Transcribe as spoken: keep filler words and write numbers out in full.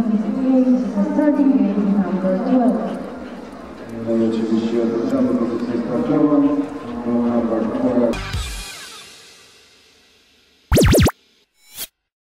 miejscu ostatnim miejscu nam do duelu. No i oczywiście odrzucamy pozycję sprawdzianą.